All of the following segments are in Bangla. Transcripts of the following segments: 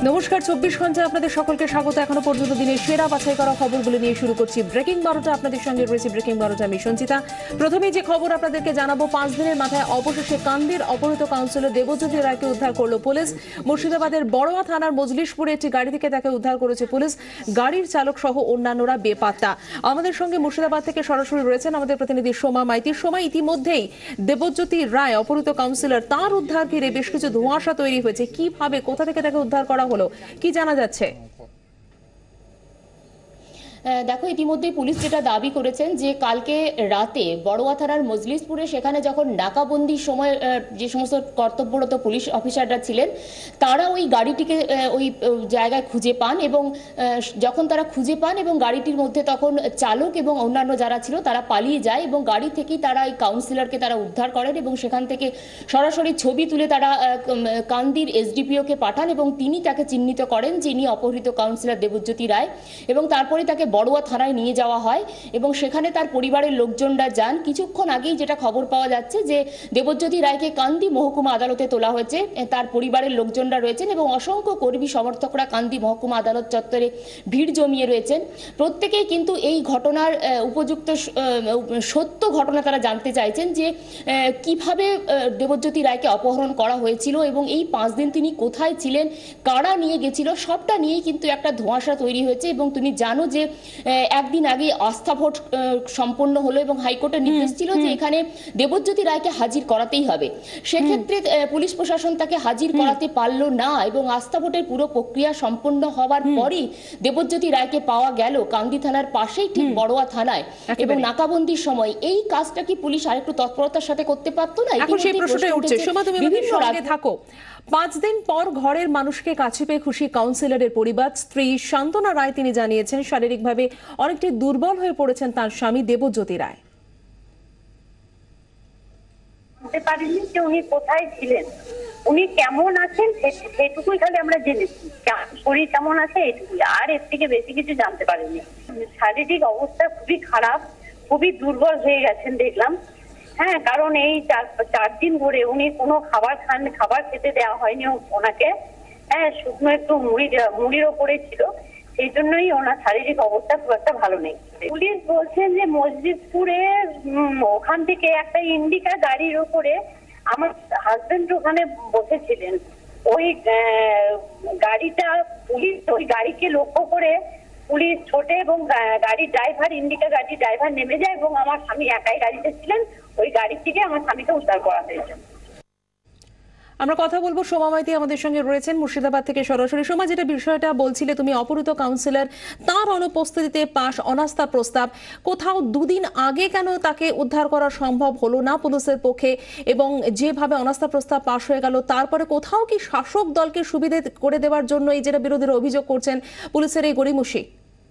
নমস্কার, 24 ঘন্টা আপনাদের সকলকে স্বাগত। এখনো পর্যন্ত দিনের সেরা বাছাই করা খবরগুলো নিয়ে শুরু করছি ব্রেকিং 12টা। আপনাদের সঙ্গে রয়েছে ব্রেকিং 12টা, আমি সঞ্চিতা। প্রথমেই যে খবর আপনাদেরকে জানাবো, 5 দিনের মাথায় অবশেষে কান্দির অপহৃত কাউন্সিলর দেবজ্যোতি রায়কে উদ্ধার করলো পুলিশ। মুর্শিদাবাদের বড়োয়া থানার মজলিশপুরে একটি গাড়ি থেকে তাকে উদ্ধার করেছে পুলিশ। গাড়ির চালক সহ অন্যান্যরা বেপাত্তা। আমাদের সঙ্গে মুর্শিদাবাদ থেকে সরাসরি রয়েছেন আমাদের প্রতিনিধি সোমা মাইতি। সোমা, ইতিমধ্যেই দেবজ্যোতি রায় অপহৃত কাউন্সিলর, তার উদ্ধার ঘিরে বেশ কিছু ধোঁয়াশা তৈরি হয়েছে। কিভাবে, কোথা থেকে তাকে উদ্ধার করা হলো, কি জানা যাচ্ছে? দেখো, ইতিমধ্যে পুলিশ যেটা দাবি করেছেন যে কালকে রাতে বড়োয়া থানার মজলিশপুরে সেখানে যখন নাকাবন্দির সময় যে সমস্ত কর্তব্যরত পুলিশ অফিসাররা ছিলেন তারা ওই গাড়িটিকে ওই জায়গায় খুঁজে পান, এবং যখন তারা খুঁজে পান এবং গাড়িটির মধ্যে তখন চালক এবং অন্যান্য যারা ছিল তারা পালিয়ে যায়, এবং গাড়ি থেকেই তারা এই কাউন্সিলরকে তারা উদ্ধার করেন এবং সেখান থেকে সরাসরি ছবি তুলে তারা কান্দির এসডিপিওকে পাঠান এবং তিনি তাকে চিহ্নিত করেন যিনি অপহৃত কাউন্সিলর দেবজ্যোতি রায়, এবং তারপরে তাকে বড়োয়া থানায় নিয়ে যাওয়া হয় এবং সেখানে তার পরিবারের লোকজনরা যান। কিছুক্ষণ আগেই যেটা খবর পাওয়া যাচ্ছে যে দেবজ্যোতি রায়কে কান্দি মহকুমা আদালতে তোলা হয়েছে, তার পরিবারের লোকজনরা রয়েছেন এবং অসংখ্য কর্মী সমর্থকরা কান্দি মহকুমা আদালত চত্বরে ভিড় জমিয়ে রয়েছেন। প্রত্যেকেই কিন্তু এই ঘটনার উপযুক্ত সত্য ঘটনা তারা জানতে চাইছেন যে কিভাবে দেবজ্যোতি রায়কে অপহরণ করা হয়েছিল এবং এই 5 দিন তিনি কোথায় ছিলেন, কারা নিয়ে গেছিল, সবটা নিয়েই কিন্তু একটা ধোঁয়াশা তৈরি হয়েছে। এবং তুমি জানো যে একদিন আগে আস্থা ভোট সম্পন্ন হলো এবং হাইকোর্টের নির্দেশ ছিল যে এখানে দেবজ্যোতি রায়কে হাজির করাতেই হবে। সেক্ষেত্রে পুলিশ প্রশাসন তাকে হাজির করাতে পারলো না এবং আস্থা ভোটের পুরো প্রক্রিয়া সম্পন্ন হওয়ার পরই দেবজ্যোতি রায়কে পাওয়া গেল কান্দি থানার পাশেই, ঠিক বড়োয়া থানায়। এবং নাকাবন্দির সময় এই কাজটা কি পুলিশ আরেকটু তৎপরতার সাথে করতে পারতো না? এখন সেই প্রশ্নটাই উঠছে। সোমা, তুমি আমাদের সঙ্গে থাকো। 5 দিন পর ঘরের মানুষকে কাছে পেয়ে খুশি কাউন্সিলরের পরিবার। স্ত্রী শান্তনা রায় তিনি জানিয়েছেন শারীরিকভাবে অনেকটি দুর্বল হয়ে পড়েছেন তার স্বামী দেবজ্যোতি রায়। বুঝতে পারিনি যে উনি কোথায় ছিলেন, উনি কেমন আছেন সেটুকুই খালি আমরা জেনেছি, শরীর কেমন আছে এটুকুই, আর এর থেকে বেশি কিছু জানতে পারিনি। শারীরিক অবস্থা খুবই খারাপ, খুবই দুর্বল হয়ে গেছেন দেখলাম। হ্যাঁ, কারণ এই 4 দিন ধরে উনি কোনো খাবার খেতে দেওয়া হয়নি ওনাকে। হ্যাঁ, শুকনো একটু মুড়ির ওপরে ছিল, সেই জন্যই ওনার শারীরিক অবস্থা খুব একটা ভালো নেই। পুলিশ বলছেন যে মসজিদপুরে ওখান থেকে একটা ইন্ডিকা গাড়ির উপরে আমার হাজবেন্ড ওখানে বসেছিলেন। ওই গাড়িটা পুলিশ ওই গাড়িকে লক্ষ্য করে পুলিশ ছোটে এবং গাড়ির ড্রাইভার, ইন্ডিকা গাড়ির ড্রাইভার নেমে যায় এবং আমার স্বামী একাই গাড়িতে ছিলেন। ওই গাড়ি থেকে আমার স্বামীকে উদ্ধার করা হয়েছে। আমরা কথা বলবো, সোমা মাইতি আমাদের সঙ্গে রয়েছেন মুর্শিদাবাদ থেকে সরাসরি। সোমা, যেটা বিষয়টা বলছিলে তুমি, অপহৃত কাউন্সিলর, তার অনুপস্থিতিতে পাশ অনাস্থা প্রস্তাব, কোথাও 2 দিন আগে কেন তাকে উদ্ধার করা সম্ভব হলো না পুলিশের পক্ষে, এবং যেভাবে অনাস্থা প্রস্তাব পাশ হয়ে গেল তারপরে কোথাও কি শাসক দলকে সুবিধে করে দেওয়ার জন্য এই যেটা বিরোধীরা অভিযোগ করছেন পুলিশের এই গড়িমসি?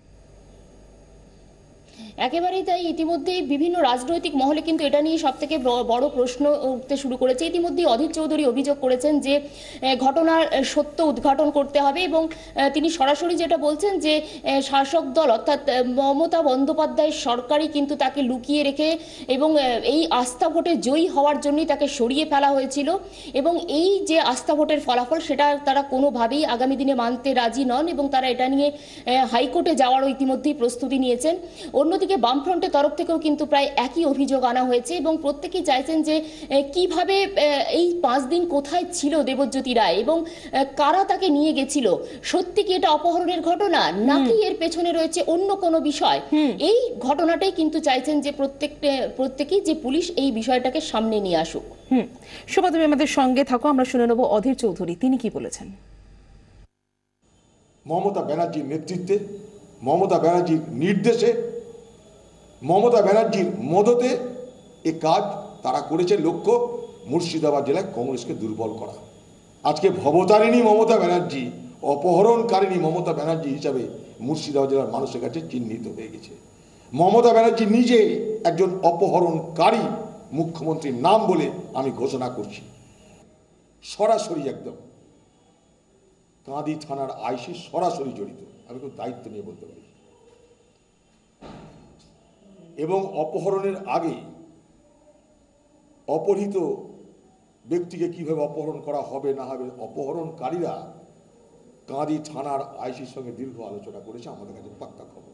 একেবারেই তাই। ইতিমধ্যেই বিভিন্ন রাজনৈতিক মহলে কিন্তু এটা নিয়ে সব থেকে বড় প্রশ্ন উঠতে শুরু করেছে। ইতিমধ্যেই অধীর চৌধুরী অভিযোগ করেছেন যে ঘটনার সত্য উদ্ঘাটন করতে হবে, এবং তিনি সরাসরি যেটা বলছেন যে শাসক দল অর্থাৎ মমতা বন্দ্যোপাধ্যায়ের সরকারই কিন্তু তাকে লুকিয়ে রেখে এবং এই আস্থা ভোটে জয়ী হওয়ার জন্যই তাকে সরিয়ে ফেলা হয়েছিল, এবং এই যে আস্থা ভোটের ফলাফল সেটা তারা কোনোভাবেই আগামী দিনে মানতে রাজি নন এবং তারা এটা নিয়ে হাইকোর্টে যাওয়ারও ইতিমধ্যেই প্রস্তুতি নিয়েছেন। অন্যদিকে বামফ্রন্টের তরফ থেকেও কিন্তু প্রায় একই অভিযোগ আনা হয়েছে এবং প্রত্যেকেই চাইছেন যে কিভাবে এই 5 দিন কোথায় ছিল দেবজ্যোতি রায় এবং কারা তাকে নিয়ে গেছিল, সত্যি কি এটা অপহরণের ঘটনা নাকি এর পেছনে রয়েছে অন্য কোনো বিষয়। এই ঘটনাটাই কিন্তু চাইছেন যে প্রত্যেকেই যে পুলিশ এই বিষয়টাকে সামনে নিয়ে আসুক। সোমা, তুমি আমাদের সঙ্গে থাকো, আমরা শুনে নেব অধীর চৌধুরী তিনি কি বলেছেন। মমতা ব্যানার্জির নেতৃত্বে, মমতা ব্যানার্জির নির্দেশে, মমতা ব্যানার্জির মদতে এ কাজ তারা করেছে। লক্ষ্য মুর্শিদাবাদ জেলায় কংগ্রেসকে দুর্বল করা। আজকে ভবতারিণী মমতা ব্যানার্জি, অপহরণকারিণী মমতা ব্যানার্জি হিসাবে মুর্শিদাবাদ জেলার মানুষের কাছে চিহ্নিত হয়ে গেছে। মমতা ব্যানার্জি নিজে একজন অপহরণকারী মুখ্যমন্ত্রীর নাম বলে আমি ঘোষণা করছি। সরাসরি একদম কাঁদি থানার আইসি সরাসরি জড়িত, আমি খুব দায়িত্ব নিয়ে বলতে পারি। এবং অপহরণের আগে অপহৃত ব্যক্তিকে কিভাবে অপহরণ করা হবে না হবে, অপহরণকারীরা কাঁদি থানার আইসির সঙ্গে দীর্ঘ আলোচনা করেছে, আমাদের কাছে পাক্কা খবর।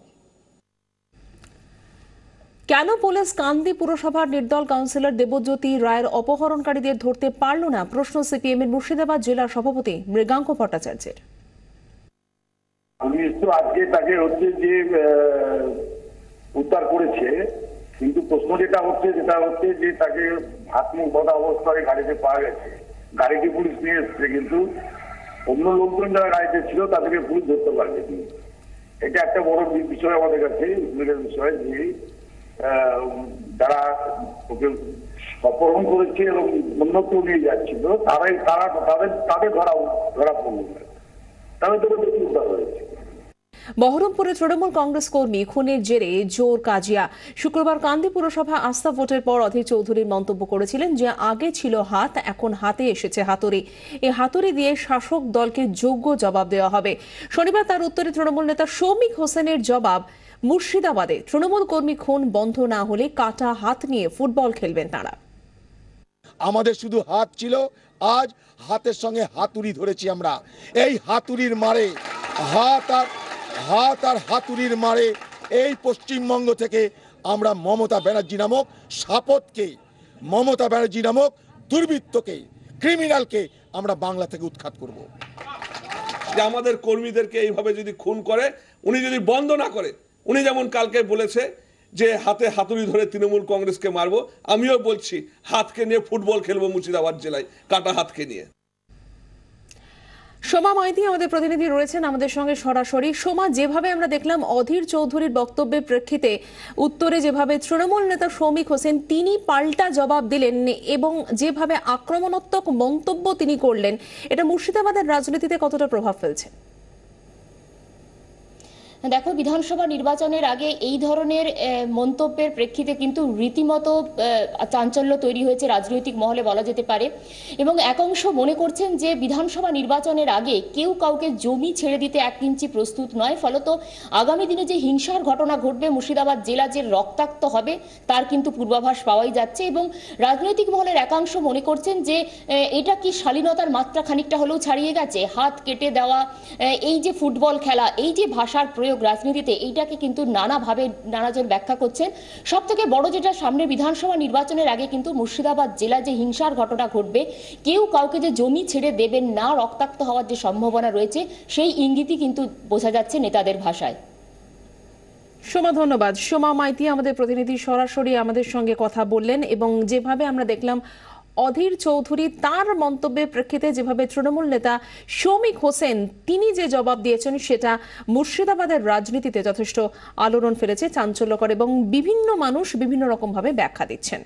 কেন পুলিশ কান্দি পুরসভার নির্দল কাউন্সিলর দেবজ্যোতি রায়ের অপহরণকারীদের ধরতে পারল না, প্রশ্ন সিপিএম এর মুর্শিদাবাদ জেলার সভাপতি মৃগাঙ্ক ভট্টাচার্যের। পুলিশ তো আজকে তাকে হচ্ছে যে উদ্ধার করেছে, কিন্তু প্রশ্ন যেটা হচ্ছে যে তাকে হাত মুখ বাঁধা অবস্থায় গাড়িতে পাওয়া গেছে। গাড়িটি পুলিশ নিয়ে এসছে, কিন্তু অন্য লোকজন যারা গাড়িতে ছিল তাদেরকে পুলিশ ধরতে পারেনি। এটা একটা বড় বিষয় আমাদের কাছে, বিষয় যে যারা ওকে অপহরণ করেছে এবং অন্যত্র নিয়ে যাচ্ছিল তাদের ধরা পড়ল, তাদের তো বেশি উদ্ধার হয়েছে। বহরমপুরে তৃণমূল কংগ্রেস কর্মী খুনের জেরে জোর কাজিয়া। শুক্রবার কান্দি পুরসভা আস্থা ভোটের পর অধীর চৌধুরীর মন্তব্য করেছিলেন যে আগে ছিল হাত, এখন হাতে এসেছে হাতুড়ি। এই হাতুড়ি দিয়ে শাসক দলকে যোগ্য জবাব দেওয়া হবে। শনিবার তার উত্তরে তৃণমূল নেতা শৌমিক হোসেনের জবাব, মুর্শিদাবাদে তৃণমূল কর্মী খুন বন্ধ না হলে কাটা হাত নিয়ে ফুটবল খেলবেন তারা। আমাদের শুধু হাত ছিল, আজ হাতের সঙ্গে হাতুড়ি ধরেছি আমরা। এই হাতুড়ির মারে হাত আর হাতুড়ির মারে এই পশ্চিমবঙ্গ থেকে আমরা মমতা ব্যানার্জি নামক শাপথকে, মমতা ব্যানার্জি নামক দুর্বৃত্তকে, ক্রিমিনালকে আমরা বাংলা থেকে উৎখাত করব। যে আমাদের কর্মীদেরকে এইভাবে যদি খুন করে, উনি যদি বন্ধ না করে, উনি যেমন কালকে বলেছে যে হাতে হাতুড়ি ধরে তৃণমূল কংগ্রেসকে মারবো, আমিও বলছি হাতকে নিয়ে ফুটবল খেলবো মুর্শিদাবাদ জেলায়, কাটা হাতকে নিয়ে। সোমা মাইতি আমাদের প্রতিনিধি রয়েছেন আমাদের সঙ্গে সরাসরি। সোমা, যেভাবে আমরা দেখলাম অধীর চৌধুরীর বক্তব্যের প্রেক্ষিতে উত্তরে যেভাবে তৃণমূল নেতা শৌমিক হোসেন তিনি পাল্টা জবাব দিলেন এবং যেভাবে আক্রমণাত্মক মন্তব্য তিনি করলেন, এটা মুর্শিদাবাদের রাজনীতিতে কতটা প্রভাব ফেলছে? দেখো, বিধানসভা নির্বাচনের আগে এই ধরনের মন্তব্যের প্রেক্ষিতে কিন্তু রীতিমতো চাঞ্চল্য তৈরি হয়েছে রাজনৈতিক মহলে বলা যেতে পারে। এবং একাংশ মনে করছেন যে বিধানসভা নির্বাচনের আগে কেউ কাউকে জমি ছেড়ে দিতে এক ইঞ্চি প্রস্তুত নয়, ফলত আগামী দিনে যে হিংসার ঘটনা ঘটবে, মুর্শিদাবাদ জেলা যে রক্তাক্ত হবে তার কিন্তু পূর্বাভাস পাওয়াই যাচ্ছে। এবং রাজনৈতিক মহলের একাংশ মনে করছেন যে এটা কি শালীনতার মাত্রা খানিকটা হলেও ছাড়িয়ে গেছে। হাত কেটে দেওয়া, এই যে ফুটবল খেলা, এই যে ভাষার রাজনীতিতে, এইটাকে কিন্তু নানাভাবে নানাজন ব্যাখ্যা করছেন। সব থেকে বড় যেটা, সামনে বিধানসভা নির্বাচনের আগে কিন্তু মুর্শিদাবাদ জেলা যে হিংসার ঘটনা ঘটবে, কেউ কাউকে যে জমি ছেড়ে দেবেন না, রক্তাক্ত হওয়ার যে সম্ভাবনা রয়েছে, সেই ইঙ্গিতই কিন্তু বোঝা যাচ্ছে নেতাদের ভাষায়। সোমা, ধন্যবাদ। সোমা মাইতি আমাদের প্রতিনিধি সরাসরি আমাদের সঙ্গে কথা বললেন এবং যেভাবে আমরা দেখলাম অধীর চৌধুরী তার মন্তব্যের প্রেক্ষিতে যেভাবে তৃণমূল নেতা শৌমিক হোসেন তিনি যে জবাব দিয়েছেন, সেটা মুর্শিদাবাদের রাজনীতিতে যথেষ্ট আলোড়ন ফেলেছে, চাঞ্চল্যকর, এবং বিভিন্ন মানুষ বিভিন্ন রকম ভাবে ব্যাখ্যা দিচ্ছেন।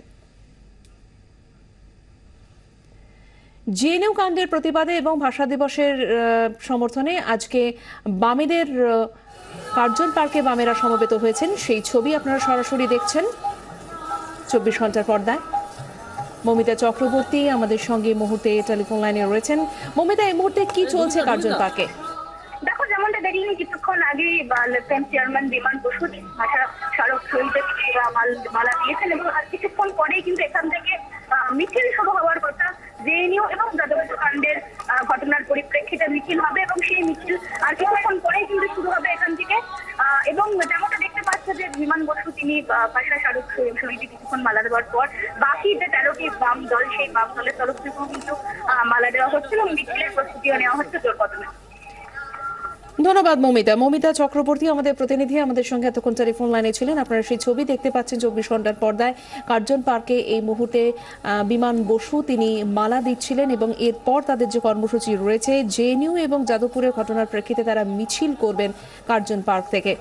জেএনইউ কাণ্ডের প্রতিবাদে এবং ভাষা দিবসের সমর্থনে আজকে বামেদের কার্জন পার্কে বামেরা সমবেত হয়েছেন। সেই ছবি আপনারা সরাসরি দেখছেন 24 ঘন্টার পর্দায়। মমিতা চক্রবর্তী আমাদের সঙ্গে মুহূর্তে টেলিফোন লাইনে রয়েছেন। মমিতা, এই মুহূর্তে কি চলছে কার্জন পার্কে? দেখো, যেমনটা দেখলেন কিছুক্ষণ আগে লেফটেন্যান্ট চেয়ারম্যান বিমান বসু ভাষা স্মারক শহীদে মালা দিয়েছেন এবং আর কিছুক্ষণ পরেই কিন্তু এখান থেকে মিছিল শুরু হওয়ার কথা। জেএনইউ এবং যাদবপুর কাণ্ডের ঘটনার পরিপ্রেক্ষিতে মিছিল হবে এবং সেই মিছিল আর কিছুক্ষণ পরেই কিন্তু শুরু হবে এখান থেকে। এবং যেমনটা দেখতে পাচ্ছে যে বিমান বসু তিনি ভাষা স্মারক শহীদে কিছুক্ষণ মালা দেওয়ার পর বাকি যে 13টি বাম দল, সেই বাম দলের তরফ থেকেও কিন্তু মালা দেওয়া হচ্ছে এবং মিছিলের প্রস্তুতিও নেওয়া হচ্ছে জোর কদমে। ধন্যবাদ মমিতা। মমিতা চক্রবর্তী আমাদের প্রতিনিধি আমাদের সঙ্গে এতক্ষণ টেলিফোন লাইনে ছিলেন। আপনারা সেই ছবি দেখতে পাচ্ছেন 24 ঘন্টার পর্দায়। কার্জন পার্কে এই মুহূর্তে বিমান বসু তিনি মালা দিচ্ছিলেন এবং এরপর তাদের যে কর্মসূচি রয়েছে, জেএনইউ এবং যাদবপুরের ঘটনার প্রেক্ষিতে তারা মিছিল করবেন কার্জন পার্ক থেকে।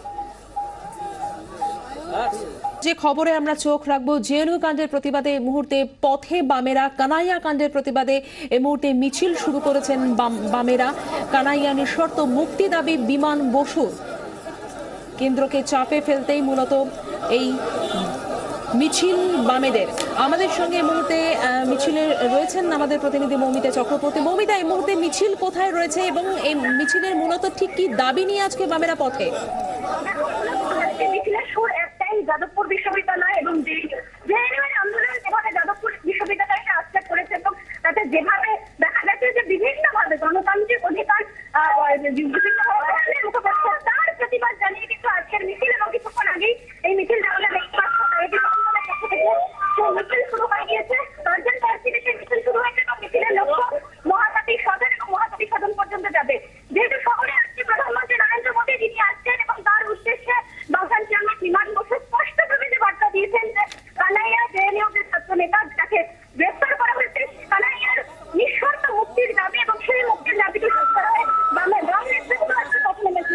যে খবরে আমরা চোখ রাখবো, জেএনইউ কাণ্ডের প্রতিবাদে এই মুহূর্তে পথে বামেরা, কানাইয়া কাণ্ডের প্রতিবাদে এই মুহূর্তে মিছিল শুরু করেছেন বামেরা। কানাইয়া নিঃশর্ত মুক্তি দাবি বিমান বসুর, কেন্দ্রকে চাপে ফেলতেই মূলত এই মিছিল বামেদের। আমাদের সঙ্গে এই মুহূর্তে মিছিলে রয়েছেন আমাদের প্রতিনিধি মৌমিতা চক্রবর্তী। মৌমিতা, এই মুহূর্তে মিছিল কোথায় রয়েছে এবং এই মিছিলের মূলত ঠিক কি দাবি নিয়ে আজকে বামেরা পথে? মিছিলের সুর একটাই, যাদবপুর বিশ্ববিদ্যালয় এবং জেএনইউ আন্দোলন যেভাবে যাদবপুর বিশ্ববিদ্যালয়কে আশ্রয় করেছে এবং তাতে যেভাবে দেখা যাচ্ছে যে বিভিন্নভাবে গণতান্ত্রিক অধিকার দিয়েছেন যে কানাইয়া জেএনইউর ছাত্র নেতা যাকে গ্রেফতার করা হয়েছে, কানাইয়ার নিঃশর্ত মুক্তির দাবি এবং সেই মুক্তির দাবিকে বাম নেতৃত্ব কথা নেমেছে।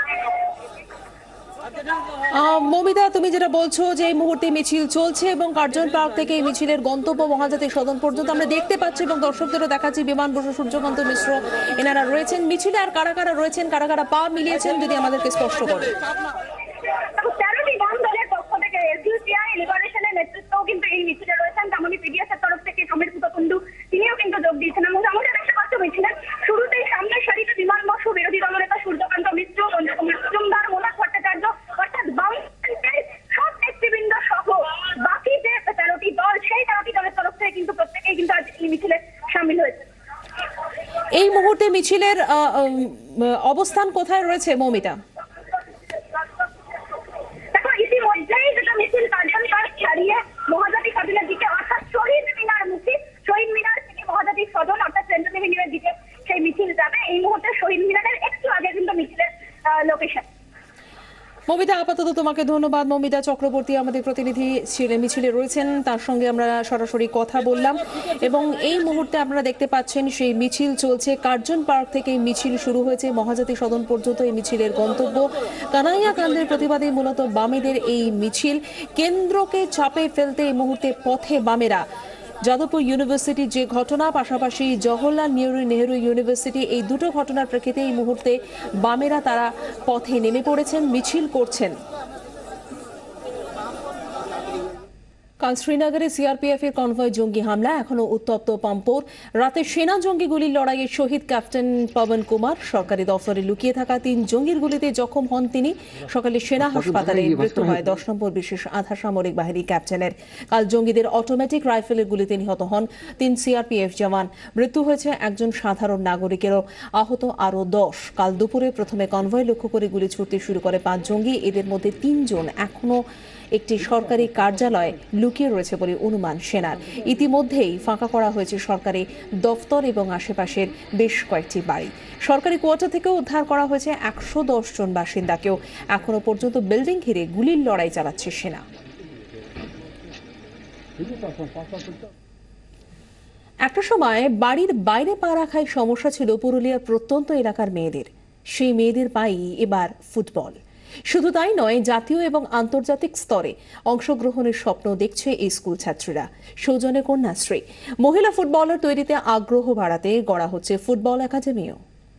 মমিতা, তুমি যেটা বলছো যে এই মুহূর্তে মিছিল চলছে এবং কার্জন পার্ক থেকে এই মিছিলের গন্তব্য মহাজাতি সদন পর্যন্ত আমরা দেখতে পাচ্ছি এবং দর্শকদেরও দেখাচ্ছি। বিমান বসু, সূর্যকান্ত মিশ্র এনারা রয়েছেন মিছিলে। আর কারা কারা রয়েছেন, কারা কারা পা মিলিয়েছেন যদি আমাদেরকে স্পষ্ট করে। 13টি বাম দলের পক্ষ থেকে এসইউসিআই লিবারেশনের নেতৃত্বও কিন্তু এই মিছিলে রয়েছেন। তেমনি পিডিএসের তরফ থেকে সমীর কুতকুন্ডু তিনিও কিন্তু যোগ দিয়েছেন। এবং আমরা দেখতে পাচ্ছি মিছিলের শুরুতেই সামনের সারিতে বিমান বসু, বিরোধী দলনেতা সূর্যকান্ত মিশ্র, মজুমদার, মোনাক ভট্টাচার্য, অর্থাৎ বাম সব নেতৃবৃন্দ সহ বাকি যে 13টি দল, সেই 13টি দলের তরফ থেকে কিন্তু প্রত্যেকেই কিন্তু আজ এই মিছিলে সামিল হয়েছে। এই মুহূর্তে মিছিলের অবস্থান কোথায় রয়েছে মমিতা? দেখো, ইতিমধ্যেই যেটা মিছিল কার্জন পার্ক ছাড়িয়ে মহাজাতি সদনের দিকে অর্থাৎ শহীদ মিনার মুখী, শহীদ মিনার থেকে মহাজাতি সদন অর্থাৎ সেন্ট্রাল এভিনিউয়ের দিকে সেই মিছিল যাবে। এই মুহূর্তে শহীদ মিনারের একটু আগে কিন্তু মিছিলের লোকেশন। মমিতা, আপাতত তোমাকে ধন্যবাদ। মমিতা চক্রবর্তী আমাদের প্রতিনিধি মিছিলে রয়েছেন, তার সঙ্গে আমরা সরাসরি কথা বললাম এবং এই মুহূর্তে আপনারা দেখতে পাচ্ছেন সেই মিছিল চলছে। কার্জন পার্ক থেকে মিছিল শুরু হয়েছে মহাজাতি সদন পর্যন্ত। এই মিছিলের গন্তব্য কানাইয়া কাণ্ডের প্রতিবাদে মূলত বামেদের এই মিছিল। কেন্দ্রকে চাপে ফেলতে এই মুহূর্তে পথে বামেরা। যাদবপুর ইউনিভার্সিটির যে ঘটনা, পাশাপাশি জওহরলাল নেহরু ইউনিভার্সিটি, এই দুটো ঘটনার প্রেক্ষিতে এই মুহূর্তে বামেরা তারা পথে নেমে পড়েছেন, মিছিল করছেন। কাল শ্রীনগরে সিআরপিএফ এর কনভয় জঙ্গি হামলা এখনো উত্তপ্ত পাম্পোর। রাতে সেনা জঙ্গি গুলির লড়াইয়ে শহীদ ক্যাপ্টেন পবন কুমার। সরকারি দফতরে লুকিয়ে থাকা 3 জঙ্গির গুলিতে জখম হন তিনি। সকালে সেনা হাসপাতালে মৃত্যু হয় 10 নম্বর বিশেষ আধা সামরিক বাহিনী ক্যাপ্টেনের। কাল জঙ্গিদের অটোমেটিক রাইফেলের গুলিতে নিহত হন 3 সিআরপিএফ জওয়ান। মৃত্যু হয়েছে একজন সাধারণ নাগরিকেরও, আহত আরও 10। কাল দুপুরে প্রথমে কনভয় লক্ষ্য করে গুলি ছুড়তে শুরু করে 5 জঙ্গি। এদের মধ্যে 3 জন এখনো একটি সরকারি কার্যালয়ে লুকিয়ে রয়েছে বলে অনুমান সেনার। ইতিমধ্যেই ফাঁকা করা হয়েছে সরকারি দফতর এবং আশেপাশের বেশ কয়েকটি বাড়ি। সরকারি কোয়ার্টার থেকেও উদ্ধার করা হয়েছে 110 জন বাসিন্দাকেও। এখনো পর্যন্ত বিল্ডিং ঘিরে গুলির লড়াই চালাচ্ছে সেনা। একটা সময় বাড়ির বাইরে পা রাখায় সমস্যা ছিল পুরুলিয়ার প্রত্যন্ত এলাকার মেয়েদের। সেই মেয়েদের পায়েই এবার ফুটবল। শুধু তাই নয়, জাতীয় এবং আন্তর্জাতিক স্তরে অংশগ্রহণের স্বপ্ন দেখছে এই স্কুল ছাত্রীরা। সৌজন্যে কন্যাশ্রী। মহিলা ফুটবলার তৈরিতে আগ্রহ বাড়াতে গড়া হচ্ছে ফুটবল একাডেমিও।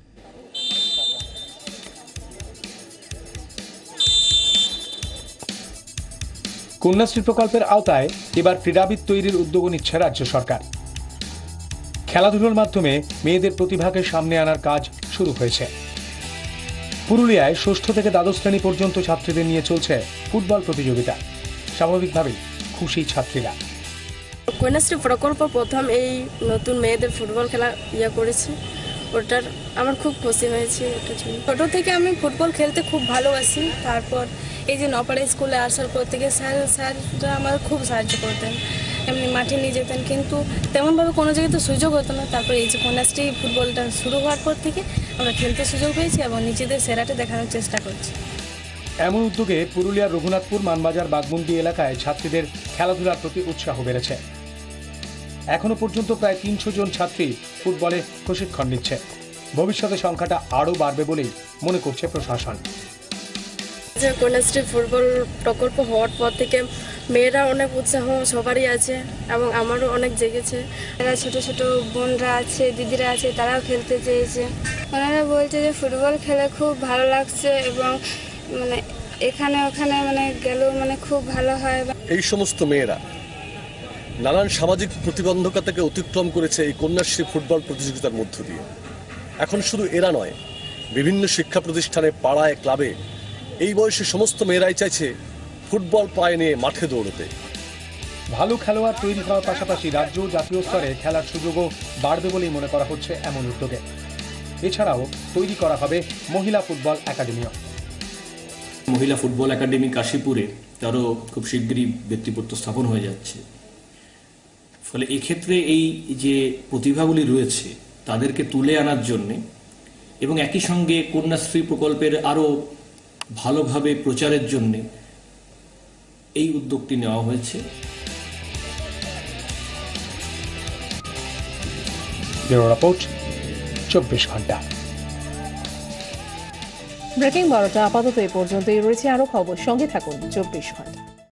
কন্যাশ্রী প্রকল্পের আওতায় এবার ক্রীড়াবিদ তৈরির উদ্যোগ নিচ্ছে রাজ্য সরকার। খেলাধুলার মাধ্যমে মেয়েদের প্রতিভাকে সামনে আনার কাজ শুরু হয়েছে। পুরুলিয়ায় 6ষ্ঠ থেকে দ্বাদশ শ্রেণী পর্যন্ত ছাত্রীদের নিয়ে চলছে ফুটবল প্রতিযোগিতা। স্বাভাবিকভাবেই খুশি ছাত্রীরা। কন্যাশ্রী প্রকল্প প্রথম এই নতুন মেয়েদের ফুটবল খেলা করেছি, ওটার আমার খুব খুশি হয়েছে। ছোট থেকে আমি ফুটবল খেলতে খুব ভালোবাসি। তারপর এই যে নপাড়া স্কুলে আসার পর থেকে স্যাররা আমার খুব সাহায্য করতেন, এমনি মাঠে নিয়ে যেতেন, কিন্তু তেমনভাবে কোনো জায়গায় তো সুযোগ হতো না। তারপর এই যে কন্যাশ্রী ফুটবলটা শুরু হওয়ার পর থেকে আমরা খেলতে সুযোগ পেয়েছি এবং নিজেদের সেরাটা দেখানোর চেষ্টা করছি। এমন উদ্যোগে পুরুলিয়ার রঘুনাথপুর, মানবাজার, বাগমুন্ডি এলাকায় ছাত্রীদের খেলাধুলার প্রতি উৎসাহ বেড়েছে। এখনো পর্যন্ত প্রায় 300 জন ছাত্রী ফুটবলে প্রশিক্ষণ নিচ্ছে। ভবিষ্যতে সংখ্যাটা আরও বাড়বে বলেই মনে করছে প্রশাসন। কন্যাশ্রী ফুটবল প্রকল্প হওয়ার পর থেকে মেয়েরা অনেক উৎসাহ সবারই আছে এবং আমারও অনেক জেগেছে। এরা ছোট ছোট বোনরা আছে, দিদিরা আছে, তারাও খেলতে চেয়েছে। ওনারা বলছে যে ফুটবল খেলে খুব ভালো লাগছে এবং মানে এখানে ওখানে মানে গেলেও মানে খুব ভালো হয়। এই সমস্ত মেয়েরা নানান সামাজিক প্রতিবন্ধকতাকে অতিক্রম করেছে এই কন্যাশ্রী ফুটবল প্রতিযোগিতার মধ্য দিয়ে। এখন শুধু এরা নয়, বিভিন্ন শিক্ষা প্রতিষ্ঠানে, পাড়ায়, ক্লাবে এই বয়সে সমস্ত মেয়েরাই চাইছে ফুটবল পায়ে নিয়ে মাঠে দৌড়তে। ভালো খেলোয়াড় তৈরি হওয়ার পাশাপাশি রাজ্য ও জাতীয় স্তরে খেলার সুযোগও বাড়বে বলেই মনে করা হচ্ছে এমন উদ্যোগে। এছাড়াও তৈরি করা হবে মহিলা ফুটবল একাডেমিও। মহিলা ফুটবল একাডেমি কাশীপুরে তারও খুব শীঘ্রই ব্যক্তিপত্র স্থাপন হয়ে যাচ্ছে। ফলে এক্ষেত্রে এই যে প্রতিভাগুলি রয়েছে তাদেরকে তুলে আনার জন্যে এবং একই সঙ্গে কন্যাশ্রী প্রকল্পের আরও ভালোভাবে প্রচারের জন্যে এই উদ্যোগটি নেওয়া হয়েছে। ব্যুরো রিপোর্ট 24 ঘন্টা। ব্রেকিং 12টা আপাতত এই পর্যন্তই, রয়েছে আরো খবর, সঙ্গে থাকুন 24 ঘন্টা।